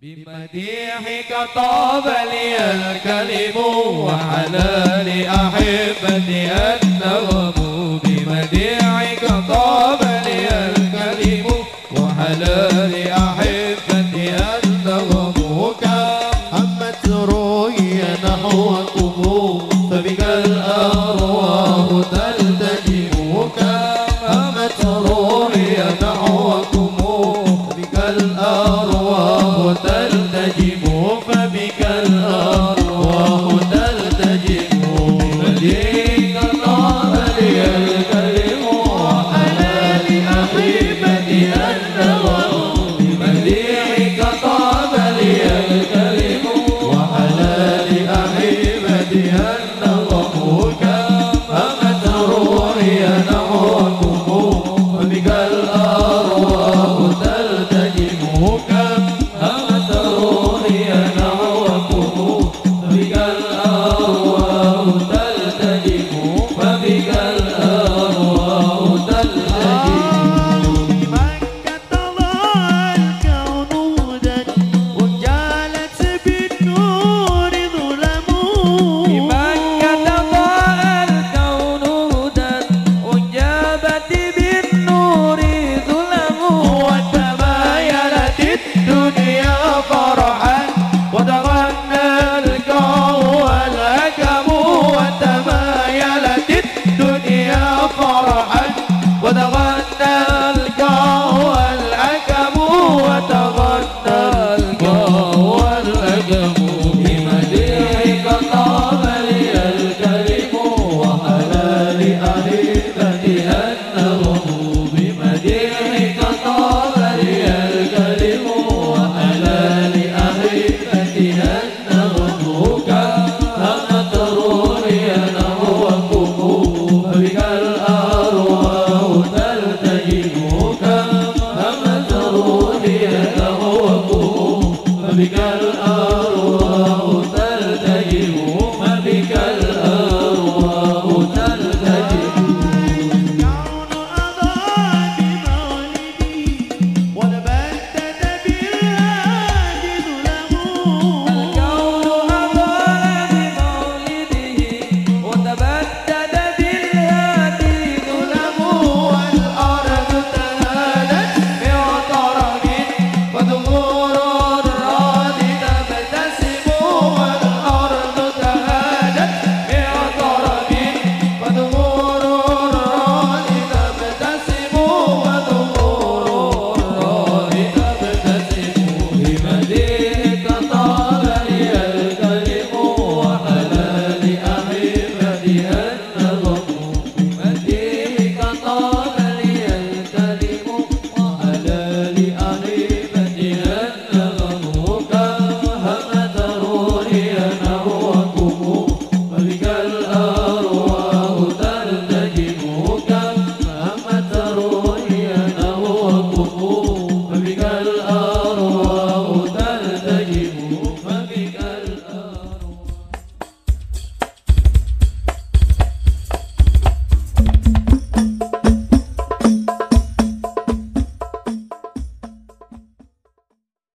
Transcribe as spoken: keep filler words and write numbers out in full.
بمديحك طاب لي الكلم وحلال أحبتي النغم. بمديحك طاب لي الكلم وحلال أحبتي النغم. كم همت رؤيا نحوكم فبك الأرواح تلتجم. كم همت رؤيا نحوكم فبك الأرواح تلتجم. فبك الأرواح تلتجم. بمديحك طاب لي الكلم وحلال أحبتي النغم. بمديحك طاب لي الكلم وحلال أحبتي النغم.